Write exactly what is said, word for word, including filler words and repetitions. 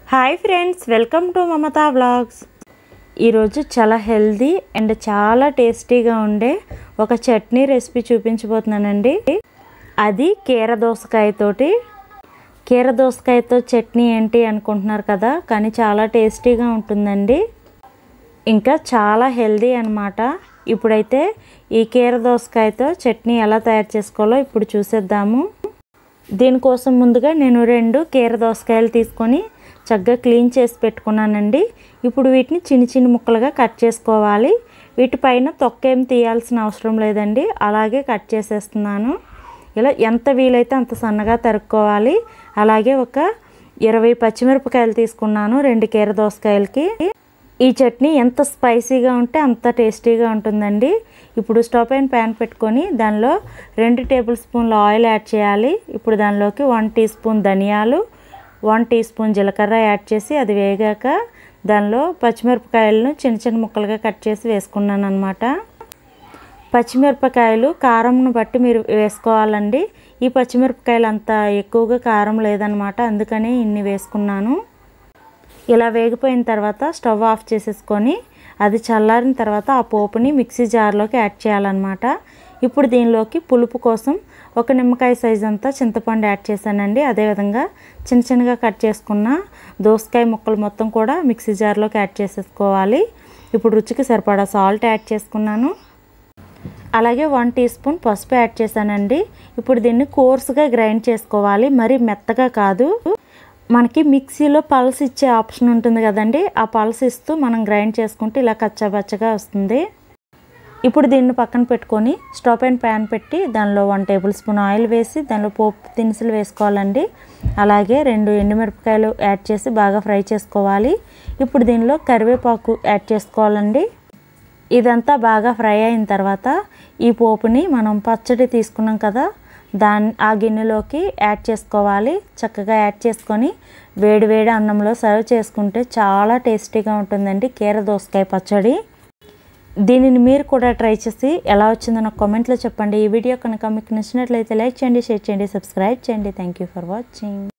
Hi friends, welcome to Mamata vlogs. ఈరోజు చాలా healthy and చాలా టేస్టీగా ఉండే ఒక చట్నీ రెసిపీ చూపించబోతున్నానండి. అది కీరదోసకాయతోటి. కీరదోసకాయతో చట్నీ ఏంటి అనుకుంటున్నారు కదా, కానీ చాలా టేస్టీగా ఉంటుందండి, ఇంకా చాలా హెల్దీ అన్నమాట. ఇప్పుడైతే ఈ కీరదోసకాయతో చట్నీ ఎలా తయారు చేసుకోవాలో ఇప్పుడు చూసేద్దాము. దీనికోసం ముందుగా నేను రెండు కీరదోసకాయలు తీసుకొని చక్కగా క్లీన్ చేసి పెట్టుకున్నానండి. ఇప్పుడు వీటిని చిన్న చిన్న ముక్కలుగా కట్ చేసుకోవాలి. వీటిపైన తొక్క ఏం తీయాల్సిన అవసరం లేదండి, అలాగే కట్ చేసేస్తున్నాను. ఇలా ఎంత వీలైతే అంత సన్నగా తరుక్కోవాలి. అలాగే ఒక ఇరవై పచ్చిమిరపకాయలు తీసుకున్నాను రెండు కీరదోసకాయలకి. ఈ చట్నీ ఎంత స్పైసీగా ఉంటే అంత టేస్టీగా ఉంటుందండి. ఇప్పుడు స్టవ్ పైన ప్యాన్ పెట్టుకొని దానిలో రెండు టేబుల్ స్పూన్ల ఆయిల్ యాడ్ చేయాలి. ఇప్పుడు దానిలోకి వన్ టీ స్పూన్ ధనియాలు, వన్ టీ స్పూన్ జీలకర్ర యాడ్ చేసి అది వేగాక దానిలో పచ్చిమిరపకాయలను చిన్న చిన్న ముక్కలుగా కట్ చేసి వేసుకున్నాను అన్నమాట. పచ్చిమిరపకాయలు కారంను బట్టి మీరు వేసుకోవాలండి. ఈ పచ్చిమిరపకాయలు అంత ఎక్కువగా కారం లేదనమాట, అందుకని ఇన్ని వేసుకున్నాను. ఇలా వేగిపోయిన తర్వాత స్టవ్ ఆఫ్ చేసేసుకొని అది చల్లారిన తర్వాత ఆ పోపుని మిక్సీ జార్లోకి యాడ్ చేయాలన్నమాట. ఇప్పుడు దీనిలోకి పులుపు కోసం ఒక నిమ్మకాయ సైజ్ అంతా చింతపండు యాడ్ చేశానండి. అదేవిధంగా చిన్న చిన్నగా కట్ చేసుకున్న దోసకాయ ముక్కలు మొత్తం కూడా మిక్సీ జార్లోకి యాడ్ చేసేసుకోవాలి. ఇప్పుడు రుచికి సరిపడా సాల్ట్ యాడ్ చేసుకున్నాను. అలాగే వన్ టీ స్పూన్ పసుపు యాడ్ చేశానండి. ఇప్పుడు దీన్ని కోర్సుగా గ్రైండ్ చేసుకోవాలి, మరి మెత్తగా కాదు. మనకి మిక్సీలో పల్స్ ఇచ్చే ఆప్షన్ ఉంటుంది కదండి, ఆ పల్స్ ఇస్తూ మనం గ్రైండ్ చేసుకుంటే ఇలా కచ్చాబచ్చగా వస్తుంది. ఇప్పుడు దీన్ని పక్కన పెట్టుకొని స్టవ్ పైన ప్యాన్ పెట్టి దానిలో వన్ టేబుల్ స్పూన్ ఆయిల్ వేసి దానిలో పోపు దినుసులు వేసుకోవాలండి. అలాగే రెండు ఎండుమిరపకాయలు యాడ్ చేసి బాగా ఫ్రై చేసుకోవాలి. ఇప్పుడు దీనిలో కరివేపాకు యాడ్ చేసుకోవాలండి. ఇదంతా బాగా ఫ్రై అయిన తర్వాత ఈ పోపుని మనం పచ్చడి తీసుకున్నాం కదా, దాన్ని ఆ గిన్నెలోకి యాడ్ చేసుకోవాలి. చక్కగా యాడ్ చేసుకొని వేడి వేడి అన్నంలో సర్వ్ చేసుకుంటే చాలా టేస్టీగా ఉంటుందండి కీరదోసకాయ పచ్చడి. దీనిని మీరు కూడా ట్రై చేసి ఎలా వచ్చిందో నాకు కామెంట్లో చెప్పండి. ఈ వీడియో కనుక మీకు నచ్చినట్లయితే లైక్ చేయండి, షేర్ చేయండి, సబ్స్క్రైబ్ చేయండి. Thank you for watching.